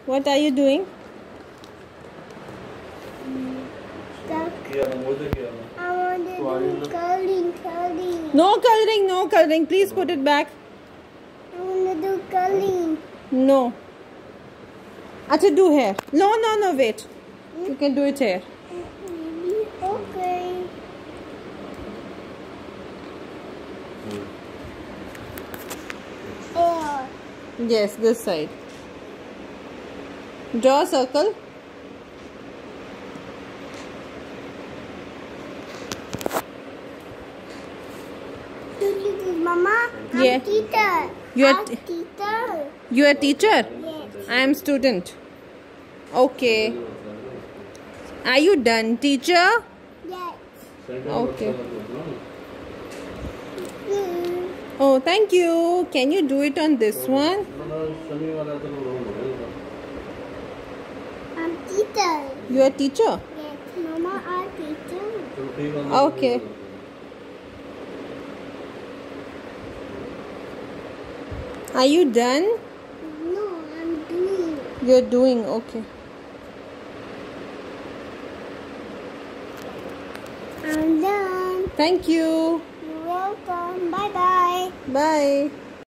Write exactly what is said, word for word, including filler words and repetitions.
What are you doing? I want to do coloring, coloring. No coloring, no coloring. Please put it back. I want to do coloring. No. Acha, do hair. No, no, no, wait. Hmm? You can do it here. Maybe. Okay. Air. Yes, this side. Draw a circle. Mama, I'm yeah. teacher. You are I'm teacher. You are teacher? Yes. I am student. Okay. Are you done, teacher? Yes. Okay. Mm. Oh, thank you. Can you do it on this one? I'm teacher. You are teacher? Yes, Mama, I'm teacher. Okay. Are you done? No, I'm doing. You're doing, okay. I'm done. Thank you. You're welcome. Bye-bye. Bye.